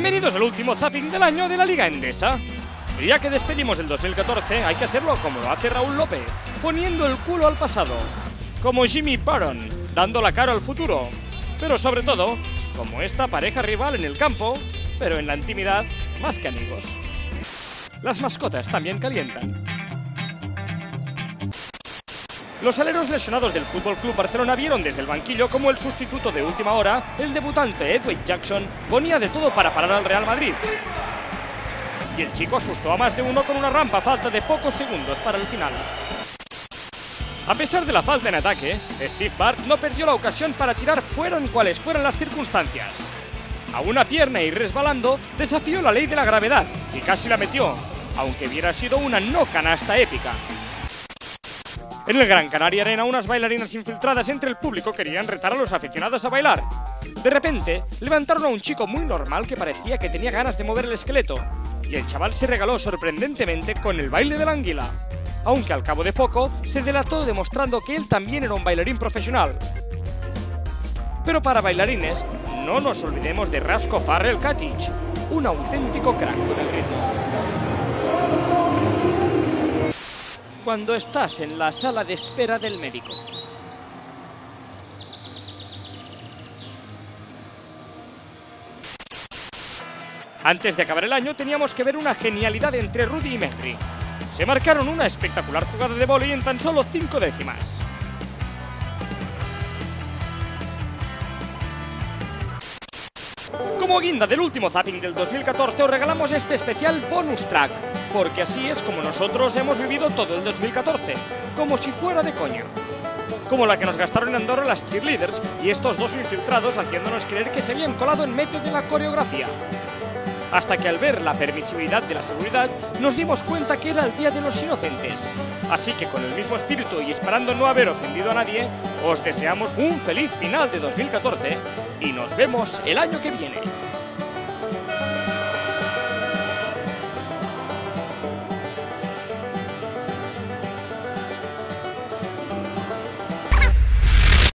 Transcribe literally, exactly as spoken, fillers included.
Bienvenidos al último zapping del año de la Liga Endesa. Ya que despedimos el dos mil catorce, hay que hacerlo como lo hace Raúl López, poniendo el culo al pasado. Como Jimmy Barron, dando la cara al futuro. Pero sobre todo, como esta pareja rival en el campo, pero en la intimidad, más que amigos. Las mascotas también calientan. Los aleros lesionados del F C Barcelona vieron desde el banquillo como el sustituto de última hora, el debutante Edwin Jackson, ponía de todo para parar al Real Madrid. Y el chico asustó a más de uno con una rampa a falta de pocos segundos para el final. A pesar de la falta en ataque, Steve Barth no perdió la ocasión para tirar fueran cuales fueran las circunstancias. A una pierna y resbalando, desafió la ley de la gravedad y casi la metió, aunque hubiera sido una no canasta épica. En el Gran Canaria Arena, unas bailarinas infiltradas entre el público querían retar a los aficionados a bailar. De repente, levantaron a un chico muy normal que parecía que tenía ganas de mover el esqueleto, y el chaval se regaló sorprendentemente con el baile de la anguila, aunque al cabo de poco se delató demostrando que él también era un bailarín profesional. Pero para bailarines, no nos olvidemos de Ratko Farrell-Katic, un auténtico crack con el ritmo. Cuando estás en la sala de espera del médico. Antes de acabar el año teníamos que ver una genialidad entre Rudy y Mesri. Se marcaron una espectacular jugada de vóley en tan solo cinco décimas. Como guinda del último zapping del dos mil catorce os regalamos este especial bonus track, porque así es como nosotros hemos vivido todo el dos mil catorce, como si fuera de coña. Como la que nos gastaron en Andorra las cheerleaders y estos dos infiltrados haciéndonos creer que se habían colado en medio de la coreografía. Hasta que al ver la permisibilidad de la seguridad nos dimos cuenta que era el Día de los Inocentes. Así que con el mismo espíritu y esperando no haber ofendido a nadie, os deseamos un feliz final de dos mil catorce y nos vemos el año que viene.